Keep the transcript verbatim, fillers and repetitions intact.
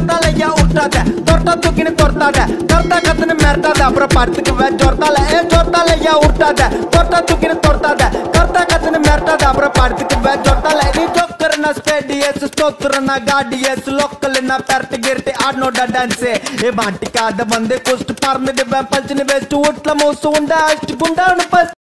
ஜொர்த்தாலையா உருட்டாத தொர்த்தா தூக்கின்னு தொர்த்தாத கர்த்தா கத்துன்னு மிரட்டாத அப்புறம் படுத்துக்குவேன் ஜொர்த்தால ஏ ஜொர்த்தாலையா உருட்டாத தொர்த்தா தூக்கின்னு தொர்த்தாத கர்த்தா கத்துன்னு மிரட்டாத அப்புறம் படுத்துக்குவேன் ஜொர்த்தால நீ ஜோக்கர்னா ஸ்டேடியஸ் ஸ்டோக்கர்னா காடியஸ் லோக்கல்னா பெரட்டு கிரட்டு ஆடனோட டான்ஸ் ஏ மாட்டிக்காத வந்து குஸ்ட் பறந்துடுவேன் பல்ச்சுன்னு வெஸ்ட் வீட்டுல மூசு உண்டா அஷ்டு குண்டான்னு